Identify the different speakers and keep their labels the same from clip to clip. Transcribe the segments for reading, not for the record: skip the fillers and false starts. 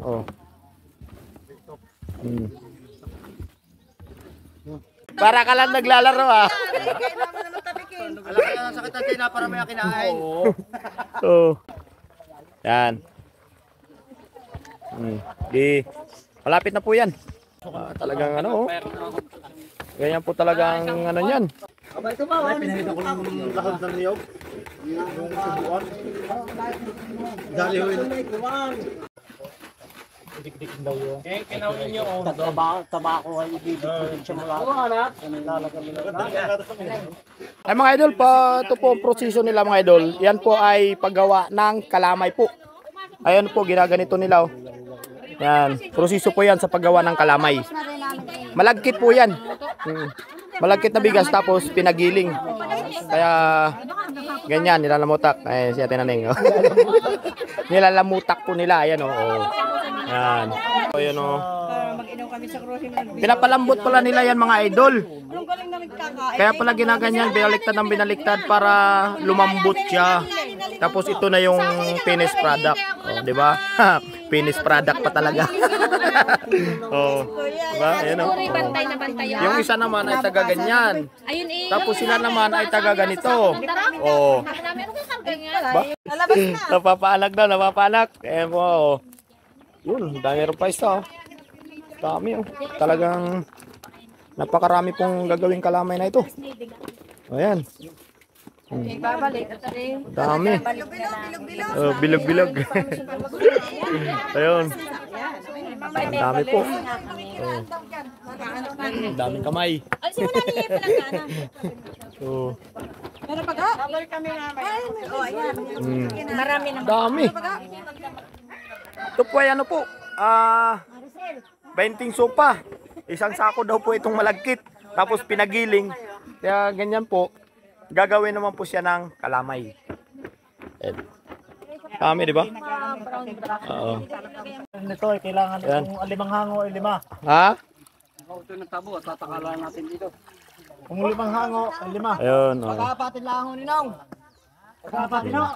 Speaker 1: Oh. Para ka lang naglalaro ah.
Speaker 2: Alam ka na sakit ang tina para may kinain.
Speaker 1: Oh. Yan. Di malapit na po yan. Talagang ano oh. Ganyan po talagang ano niyan.
Speaker 2: Aba ito ba? Pinahita ko lang lahod ng niyog. Yung subuan. Dali ho yun. Dik-dikin daw yun. Eh, kinawin niyo oh. Tabako ay ibibigin siya mula.
Speaker 1: Ay mga idol, ito po ang proseso nila mga idol. Yan po ay paggawa ng kalamay po. Ayan po, ginaganito nila oh. Yan, proseso po yan sa paggawa ng kalamay. Malagkit po yan. Malagkit na bigas tapos pinagiling. Kaya ganyan, nilalamutak. Ay, siya tinaning. Oh. Nilalamutak po nila. Ayan oh. Yan. O yan oh. Pinapalambot pala nila yan mga idol. Kaya pala ginaganyan, binaliktad ng binaliktad para lumambot siya. Tapos ito na yung finished product. Oh, di ba? Finished product pa talaga. Oh. Diba? Ayan oh. Yung isa naman ay taga ganyan. Tapos sila naman ay taga ganito. Oh. Napapaanak daw, napapaanak. Ayan po. Oh. Yun, dami rin pa isa. Oh. Dami oh. Talagang napakarami pong gagawing kalamay na ito. Ayan. Dami. Oh, bilog-bilog. Ayun. Ang dami po. Oh. Ang daming kamay. Oh.
Speaker 3: Marami na.
Speaker 1: Dami. Ito po ay ano po. 20 sopa. Isang sako daw po itong malagkit. Tapos pinagiling. Kaya ganyan po. Gagawin naman po siya ng kalamay. Kami, di ba? Oo.
Speaker 2: Ito ay kailangan kung 5 hango ay 5.
Speaker 1: Ha?
Speaker 2: Ito ng tabo at tatakalan natin dito. Kung 5 hango ay 5.
Speaker 1: Ayun. Oh.
Speaker 2: Pagkapatin lang ho ni Nong. Pagkapatin ho.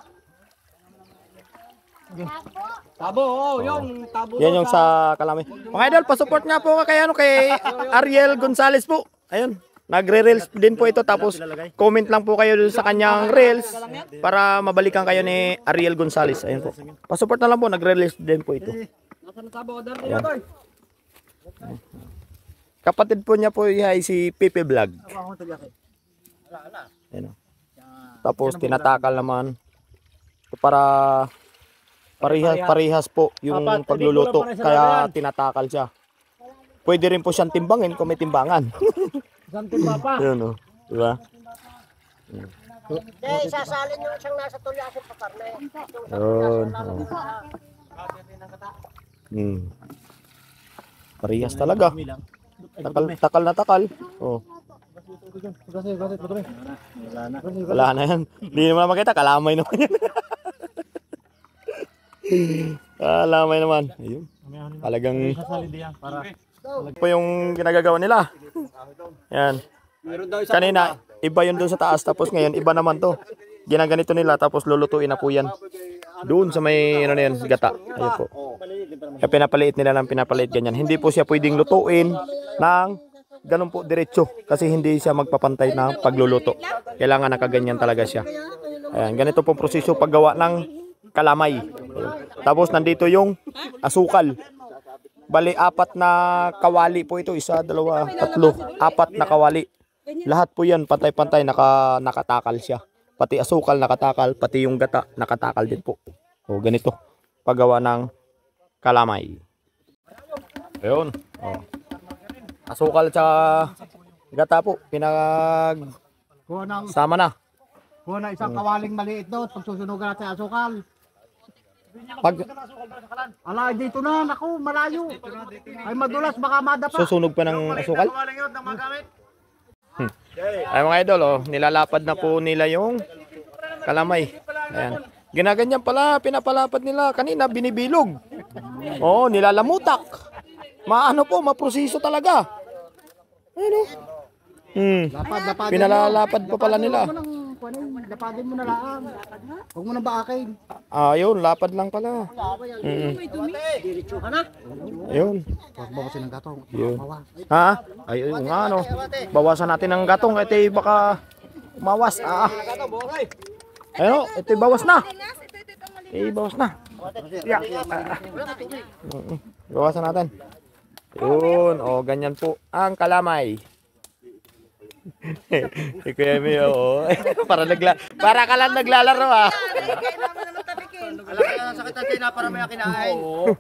Speaker 2: Tabo, oh, yung tabo.
Speaker 1: Yan yung sa kalamay. Mga idol, pasupport nga po kay Ariel Gonzales po. Ayun. Nagre-reels din po ito. Tapos comment lang po kayo sa kanyang reels para mabalikan kayo ni Ariel Gonzales. Ayun po. Pasupport na lang po. Nagre-reels din po ito. Ayan. Kapatid po niya po ay si Pepe Vlog. Ayun. Tapos tinatakal naman para parehas po yung pagluluto. Kaya tinatakal siya. Pwede rin po siyang timbangin kung may timbangan.
Speaker 2: Santin pa.
Speaker 1: Yun o. Diba?
Speaker 2: Eh, sasalin nyo siyang nasa tulyasin pa karne.
Speaker 1: Yun. Parehas talaga. Takal na takal. Oh. Wala na yan. Hindi naman makita. Kalamay naman yan. Kalamay naman. Ayun. Talagang po yung ginagagawa nila. Yan. Kanina, iba yun doon sa taas. Tapos ngayon, iba naman to. Ginaganito nila. Tapos lulutuin na po yan. Doon sa may ano na yan, gata. Ayun po. Kaya pinapaliit nila ng pinapaliit ganyan. Hindi po siya pwedeng lutuin ng ganun po diretso. Kasi hindi siya magpapantay ng pagluluto. Kailangan nakaganyan talaga siya. Ayan, ganito po proseso paggawa ng kalamay. Tapos nandito yung asukal. Bali, 4 na kawali po ito. 1, 2, 3, 4 na kawali. Lahat po yan, pantay-pantay, nakatakal siya. Pati asukal nakatakal, pati yung gata nakatakal din po. O, ganito. Paggawa ng kalamay. Ayun. O. Asukal sa gata po. Sama na.
Speaker 2: Kuha na isang kawaling maliit doon. Pagsusunugan natin asukal. Ala, dito na, naku, malayo. Ay madulas, baka madapa.
Speaker 1: Susunog pa ng asukal? Ay mga idol, oh, nilalapad na po nila yung kalamay. Ayan. Ginaganyan pala, pinapalapad nila. Kanina, binibilog. Oh, nilalamutak. Maano po, maproseso talaga. Ano? Pinalalapad pa pala nila.
Speaker 2: Lapadin mo na lang. Huwag mo na baakin.
Speaker 1: Yun, lapad lang pala.
Speaker 2: Diretso ka na.
Speaker 1: Yun.
Speaker 2: Huwag bawasin ng gatong.
Speaker 1: Yun. Ha? Ay, yun nga ano. Bawasan natin ng gatong. Ito baka umawas. Ayun, ito bawas na. Bawas na. Yeah. Bawasan natin. Yun, ganyan po ang kalamay. Kuya Mio, para ka lang naglalaro ah.
Speaker 2: Alam ka na sakit ang tina para may kinain.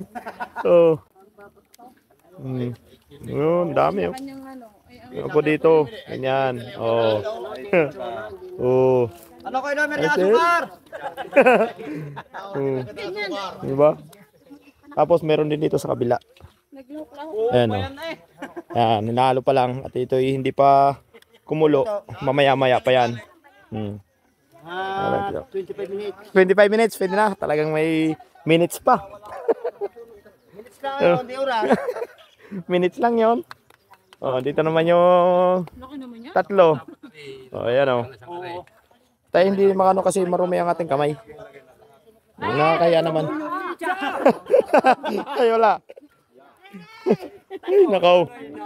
Speaker 1: Yun, dami oh. Ano po dito? Ganyan.
Speaker 2: Ano kayo namin na asukar?
Speaker 1: Diba? Tapos meron din dito sa kabila. Ayan o. Ayan, ninalo pa lang. At ito hindi pa kumulo. Mamaya-maya pa yan.
Speaker 2: 25 minutes.
Speaker 1: 25 minutes, pwede na. Talagang may minutes pa.
Speaker 2: Minutes lang, hindi oras.
Speaker 1: Minutes lang yon. Dito naman yung tatlo. Ayan o. Tayo hindi makano kasi marumi ang ating kamay. Nakakaya naman. Ay, wala. Ay, nakaw.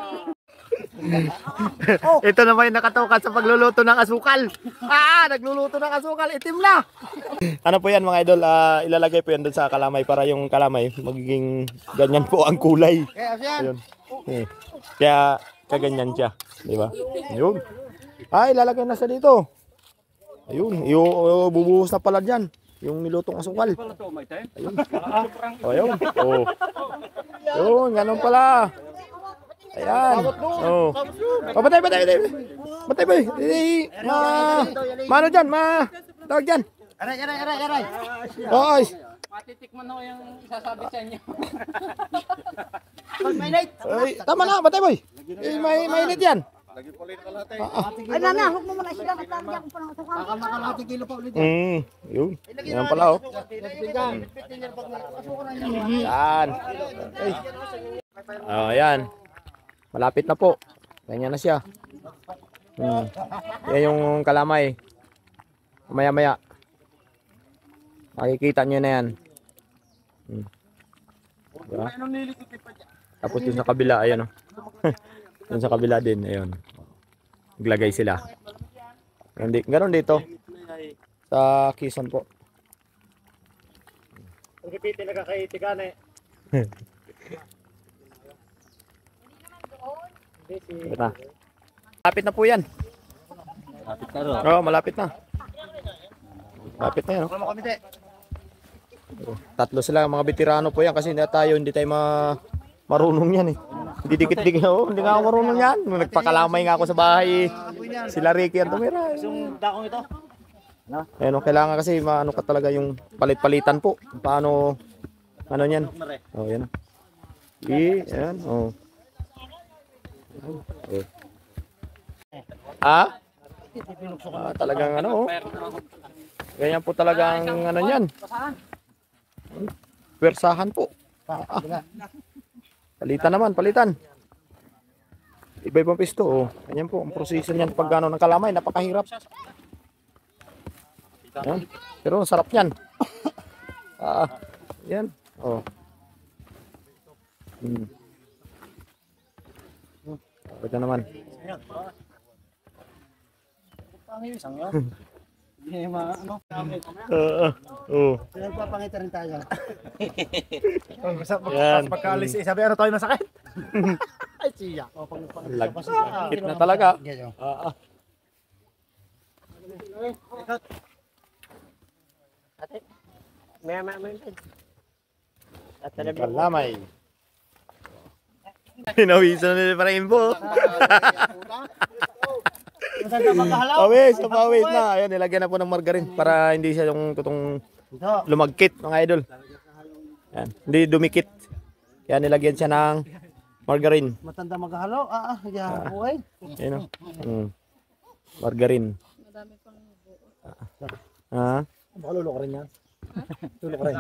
Speaker 1: Ito naman yung nakatukan sa pagluluto ng asukal. Nagluluto ng asukal. Itim na. Ano po yan mga idol? Ilalagay po yan doon sa kalamay para yung kalamay magiging ganyan po ang kulay. Ayun. Kaya kaganyan siya. Diba? Ayun. Ilalagay na sa dito. Ayun. Bubuhos na pala dyan. Yung nilutong asukal. Ayun. Ayun. Yun. Ganun pala. Ayan. Batay. Batay ba? Mano dyan? Tawag dyan.
Speaker 2: Aray.
Speaker 1: Ay.
Speaker 3: Matitikman ako yung sasabi sa inyo.
Speaker 2: Mainit.
Speaker 1: Ay, tama na, batay boy. Mainit yan.
Speaker 4: Ay, nana, huwag mo muna sila katamya kung parang ito ka.
Speaker 2: Baka makalahati kilo pa ulit.
Speaker 1: Yun. Yan pala oh. Yan. Ayan. Malapit na po. Ganyan na siya. Yan yung kalamay. Maya-maya. Makikita nyo na yan. Diba? Tapos dun sa kabila, ayan o. Dun sa kabila din, ayan. Naglagay sila. Ganon dito. Sa Quezon po.
Speaker 2: Ang kipiti nagkakaitigan eh.
Speaker 1: Malapit na. Malapit na po yan.
Speaker 3: Malapit na ro.
Speaker 1: Oo, malapit na. Malapit na yan.
Speaker 2: Ano komite?
Speaker 1: Tatlo sila, mga veterano po yan kasi hindi tayo marunong yan eh. Hindi dikit-dikit. Hindi nga ako marunong yan. Nung nagpakalamay nga ako sa bahay, sila Ricky ang tumira.
Speaker 2: Yung dakong ito?
Speaker 1: Ayun, kailangan kasi maano ka talaga yung palit-palitan po. Paano, ano yan? Yan. Yan, talagang ano, ganyan po talagang ano yan. Pwersahan po. Palitan. Iba-ibang pisto. Ganyan po ang proseso niyan pag ano ng kalamay, napakahirap. Yan. Pero ang sarap niyan. Yan. Ito naman.
Speaker 2: Pangisang yun. Hindi ano. Nagpapangita rin tayo.
Speaker 1: Yan.
Speaker 2: Pagkaalis sabi ano tayo masakit? Ay siya.
Speaker 1: Lagkit na talaga. Kalamay. Pinawisan na para imbo. Pawis na. Ayun, nilagyan na po ng margarine para hindi siya yung tutong lumagkit mga idol. Yan, hindi dumikit. Kaya nilagyan siya ng margarine.
Speaker 2: Matanda maghalo. Buhay.
Speaker 1: Ayun o. Margarine.
Speaker 2: Baka lulo ka rin yan. Lulo ka rin.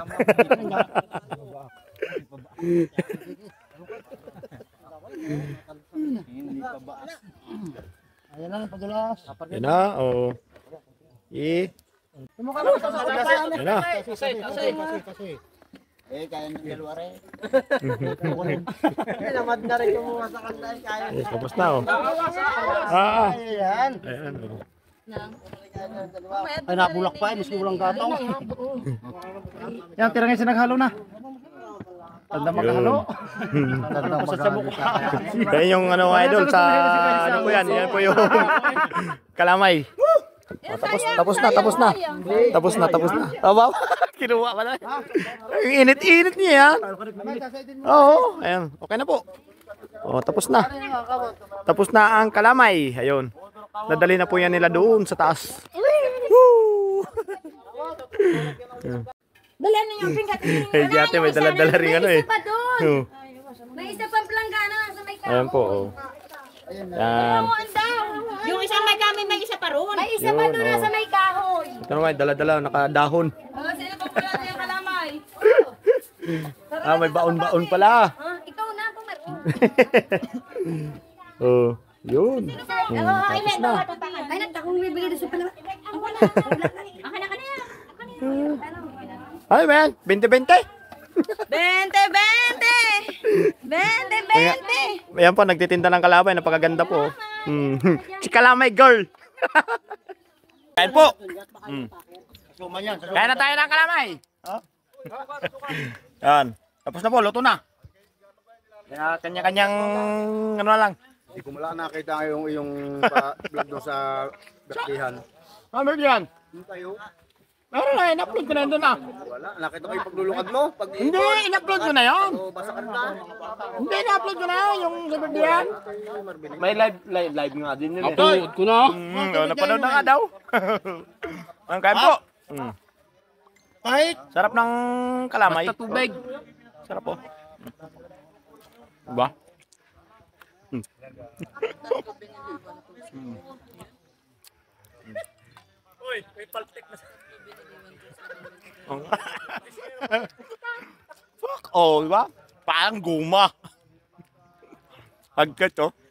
Speaker 2: Ayan lang, padulas.
Speaker 1: Yan na, Ayun na.
Speaker 2: Eh, kaya ng dalawa rin.
Speaker 1: Tapos na, oh. Ah,
Speaker 2: Ayan.
Speaker 1: ayan, oh.
Speaker 2: Ay, napulak pa, miski walang gatong. Yan, tira ngayon naghalo na. Tanda maghalo. Tanda maghalo.
Speaker 1: Yan yung ano, idol, sa ano po yan. Yan po yung kalamay. Oh, tapos na. Tapos na. Aba, kinuha pa na. Yung init-init niya yan. Oo, ayan. Okay na po. Oh, tapos na. Tapos na ang kalamay. Ayun. Nadali na po yan nila doon sa taas. Woo!
Speaker 4: Dala na yung pinggat.
Speaker 1: Eh, di ate, may dala-dala rin ano eh.
Speaker 4: May isa pa doon.
Speaker 1: Oh.
Speaker 4: May isa pang planggana sa may kahoy.
Speaker 1: Ayan po, oh. Yan.
Speaker 4: Yung isang may kami, may isa pa roon. May isa pa
Speaker 1: Yun,
Speaker 4: doon
Speaker 1: oh.
Speaker 4: sa may kahoy.
Speaker 1: Ito naman, dala-dala, nakadahon.
Speaker 4: Sino pa pula na yung kalamay?
Speaker 1: Ah, may baon-baon pala.
Speaker 4: Ikaw na po meron.
Speaker 1: Oh, yun.
Speaker 4: Tapos na. Ay, nagtakong bibigay doon sa pala. Ako na. Ako na.
Speaker 1: Ay, man, 20-20.
Speaker 4: 20.
Speaker 1: Ayan po, nagtitinda ng kalabay, napakaganda po. Si Kalamay Girl. Kain po. Kain na tayo ng kalamay. Yan. Tapos na po, luto na. Kaya kanya-kanyang ano na lang.
Speaker 2: Hindi ko mala nakita yung iyong vlog doon sa Bertihan.
Speaker 1: Ano yan? Meron na, in-upload ko na yun doon ah.
Speaker 2: Wala, nakita ko yung paglulukad mo.
Speaker 1: Hindi, in-upload ko na yun.
Speaker 2: Basa ka na.
Speaker 1: Hindi, in-upload ko na yun, yung sabi yan. May live nga din yun eh.
Speaker 3: Upload ko na.
Speaker 1: Napanood na nga daw. Ang kain po.
Speaker 2: Kahit.
Speaker 1: Sarap ng kalamay.
Speaker 3: Basta tubig.
Speaker 1: Sarap po. Diba? Uy, may paltek na. Fuck, oh, diba? Parang guma. Hagkat, oh.